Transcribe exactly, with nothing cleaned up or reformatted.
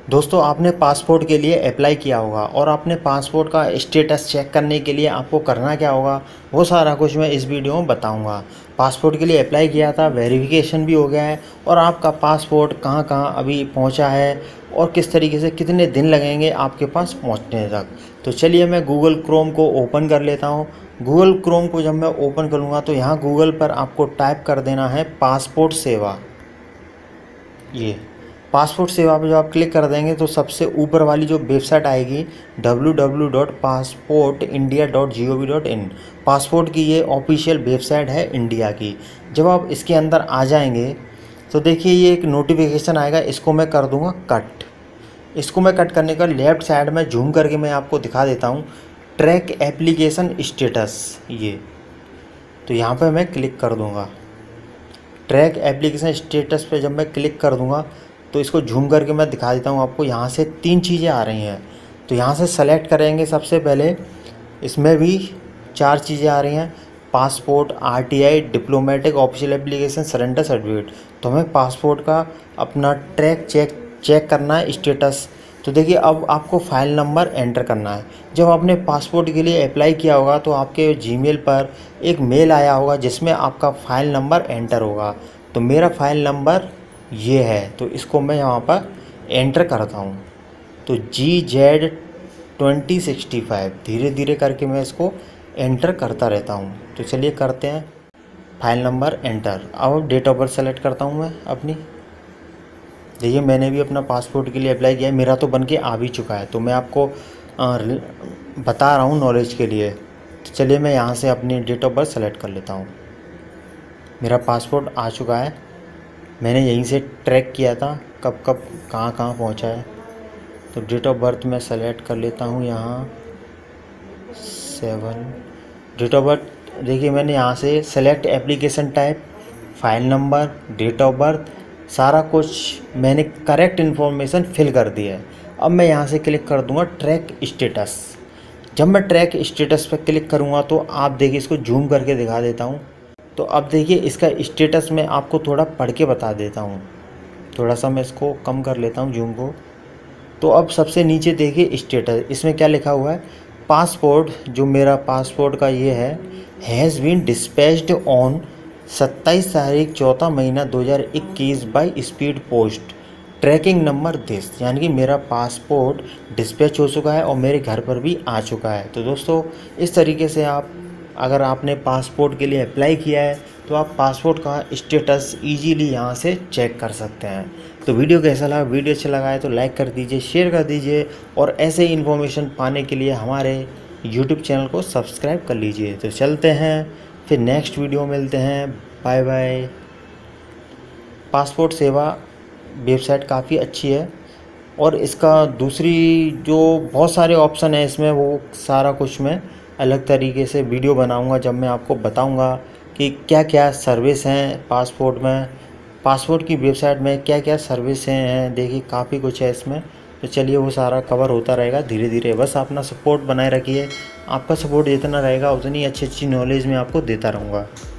दोस्तों आपने पासपोर्ट के लिए अप्लाई किया होगा और आपने पासपोर्ट का स्टेटस चेक करने के लिए आपको करना क्या होगा वो सारा कुछ मैं इस वीडियो में बताऊंगा। पासपोर्ट के लिए अप्लाई किया था, वेरिफिकेशन भी हो गया है और आपका पासपोर्ट कहां कहां अभी पहुंचा है और किस तरीके से कितने दिन लगेंगे आपके पास पहुंचने तक। तो चलिए मैं गूगल क्रोम को ओपन कर लेता हूँ। गूगल क्रोम को जब मैं ओपन करूँगा तो यहाँ गूगल पर आपको टाइप कर देना है पासपोर्ट सेवा। ये पासपोर्ट सेवा पे जो आप क्लिक कर देंगे तो सबसे ऊपर वाली जो वेबसाइट आएगी W W W dot passport India dot G O V dot in, passport की ये ऑफिशियल वेबसाइट है इंडिया की। जब आप इसके अंदर आ जाएंगे तो देखिए ये एक नोटिफिकेशन आएगा, इसको मैं कर दूंगा कट। इसको मैं कट करने का लेफ़्ट साइड में जूम करके मैं आपको दिखा देता हूँ, ट्रैक एप्लीकेशन स्टेटस। ये तो यहाँ पर मैं क्लिक कर दूँगा ट्रैक एप्लीकेशन स्टेटस पे। जब मैं क्लिक कर दूँगा तो इसको झूम करके मैं दिखा देता हूँ आपको। यहाँ से तीन चीज़ें आ रही हैं तो यहाँ से सेलेक्ट करेंगे। सबसे पहले इसमें भी चार चीज़ें आ रही हैं, passport, R T I, diplomatic official application, surrender certificate. तो हमें पासपोर्ट का अपना ट्रैक चेक चेक करना है स्टेटस। तो देखिए अब आपको फ़ाइल नंबर एंटर करना है। जब आपने पासपोर्ट के लिए अप्लाई किया होगा तो आपके जीमेल पर एक मेल आया होगा जिसमें आपका फ़ाइल नंबर एंटर होगा। तो मेरा फ़ाइल नंबर ये है तो इसको मैं यहाँ पर एंटर करता हूँ। तो G Z twenty sixty five धीरे धीरे करके मैं इसको एंटर करता रहता हूँ। तो चलिए करते हैं फाइल नंबर एंटर। अब डेट ऑफ बर्थ सेलेक्ट करता हूँ मैं अपनी। देखिए मैंने भी अपना पासपोर्ट के लिए अप्लाई किया है, मेरा तो बन के आ भी चुका है तो मैं आपको आ, बता रहा हूँ नॉलेज के लिए। तो चलिए मैं यहाँ से अपनी डेट ऑफ बर्थ सेलेक्ट कर लेता हूँ। मेरा पासपोर्ट आ चुका है, मैंने यहीं से ट्रैक किया था कब कब कहाँ कहाँ पहुँचा है। तो डेट ऑफ बर्थ मैं सेलेक्ट कर लेता हूँ यहाँ सेवन। डेट ऑफ बर्थ देखिए मैंने यहाँ से select application type, file number, date of birth, सारा कुछ मैंने करेक्ट इन्फॉर्मेशन फिल कर दी है। अब मैं यहाँ से क्लिक कर दूँगा ट्रैक स्टेटस। जब मैं ट्रैक स्टेटस पर क्लिक करूँगा तो आप देखिए, इसको जूम करके दिखा देता हूँ। तो अब देखिए इसका स्टेटस मैं आपको थोड़ा पढ़ के बता देता हूँ। थोड़ा सा मैं इसको कम कर लेता हूँ जूम को। तो अब सबसे नीचे देखिए स्टेटस, इसमें क्या लिखा हुआ है, पासपोर्ट जो मेरा पासपोर्ट का ये है हैज़ बीन डिस्पैच्ड ऑन सत्ताईस तारीख चौथा महीना दो हज़ार इक्कीस by speed post, tracking number this. यानी कि मेरा पासपोर्ट डिस्पैच हो चुका है और मेरे घर पर भी आ चुका है। तो दोस्तों इस तरीके से आप, अगर आपने पासपोर्ट के लिए अप्लाई किया है तो आप पासपोर्ट का स्टेटस इजीली यहाँ से चेक कर सकते हैं। तो वीडियो कैसा लगा, वीडियो अच्छा लगा है तो लाइक कर दीजिए, शेयर कर दीजिए और ऐसे ही इन्फॉर्मेशन पाने के लिए हमारे यूट्यूब चैनल को सब्सक्राइब कर लीजिए। तो चलते हैं फिर नेक्स्ट वीडियो मिलते हैं, bye bye. Passport Seva website काफ़ी अच्छी है और इसका दूसरी जो बहुत सारे ऑप्शन है इसमें, वो सारा कुछ मैं अलग तरीके से वीडियो बनाऊंगा जब मैं आपको बताऊंगा कि क्या क्या सर्विस हैं पासपोर्ट में, पासपोर्ट की वेबसाइट में क्या क्या सर्विसें हैं। देखिए काफ़ी कुछ है इसमें। तो चलिए वो सारा कवर होता रहेगा धीरे धीरे। बस अपना सपोर्ट बनाए रखिए, आपका सपोर्ट जितना रहेगा उतनी अच्छी अच्छी नॉलेज मैं आपको देता रहूँगा।